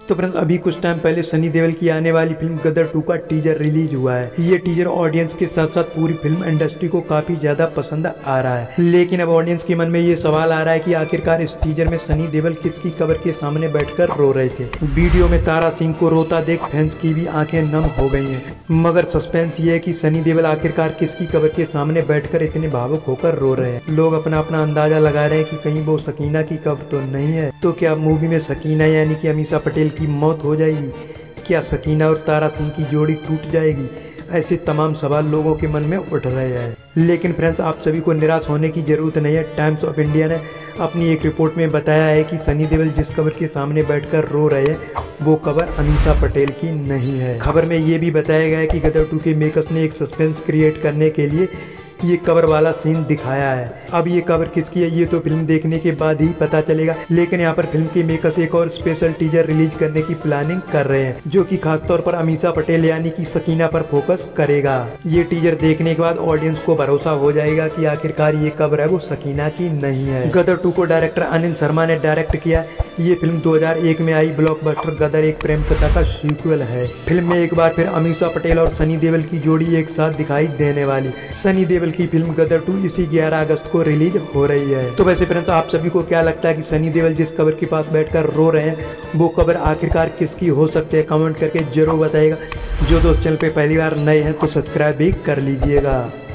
तो फ्रेंड्स अभी कुछ टाइम पहले सनी देओल की आने वाली फिल्म गदर 2 का टीजर रिलीज हुआ है। ये टीजर ऑडियंस के साथ साथ पूरी फिल्म इंडस्ट्री को काफी ज्यादा पसंद आ रहा है। लेकिन अब ऑडियंस के मन में ये सवाल आ रहा है कि आखिरकार इस टीजर में सनी देओल किसकी कब्र के सामने बैठकर रो रहे थे। वीडियो में तारा सिंह को रोता देख फैंस की भी आंखें नम हो गई हैं। मगर सस्पेंस ये है कि सनी देओल आखिरकार किसकी कब्र के सामने बैठकर इतने भावुक होकर रो रहे हैं। लोग अपना अपना अंदाजा लगा रहे हैं कि कहीं वो सकीना की कब्र तो नहीं है। तो क्या मूवी में सकीना यानी कि अमीषा पटेल की मौत हो जाएगी? क्या सकीना और तारा सिंह की जोड़ी टूट जाएगी? ऐसे तमाम सवाल लोगों के मन में उठ रहे हैं। लेकिन फ्रेंड्स आप सभी को निराश होने की जरूरत नहीं है। टाइम्स ऑफ इंडिया ने अपनी एक रिपोर्ट में बताया है कि सनी देओल जिस कब्र के सामने बैठकर रो रहे हैं वो कब्र अमीषा पटेल की नहीं है। खबर में ये भी बताया गया है कि गदर 2 के मेकर्स ने एक सस्पेंस क्रिएट करने के लिए ये कब्र वाला सीन दिखाया है। अब ये कब्र किसकी है ये तो फिल्म देखने के बाद ही पता चलेगा। लेकिन यहाँ पर फिल्म के मेकर्स एक और स्पेशल टीजर रिलीज करने की प्लानिंग कर रहे हैं जो कि खासतौर पर अमीषा पटेल यानी कि सकीना पर फोकस करेगा। ये टीजर देखने के बाद ऑडियंस को भरोसा हो जाएगा कि आखिरकार ये कब्र है वो सकीना की नहीं है। गदर 2 को डायरेक्टर अनिल शर्मा ने डायरेक्ट किया। ये फिल्म 2001 में आई ब्लॉकबस्टर गदर एक प्रेम कथा का सीक्वल है। फिल्म में एक बार फिर अमीषा पटेल और सनी देओल की जोड़ी एक साथ दिखाई देने वाली। सनी देओल की फिल्म गदर 2 इसी 11 अगस्त को रिलीज हो रही है। तो वैसे फ्रेंड्स आप सभी को क्या लगता है कि सनी देओल जिस कब्र के पास बैठकर रो रहे हैं वो कब्र आखिरकार किसकी हो सकती है? कमेंट करके जरूर बताइएगा। जो दोस्त चैनल पे पहली बार नए हैं तो सब्सक्राइब भी कर लीजिएगा।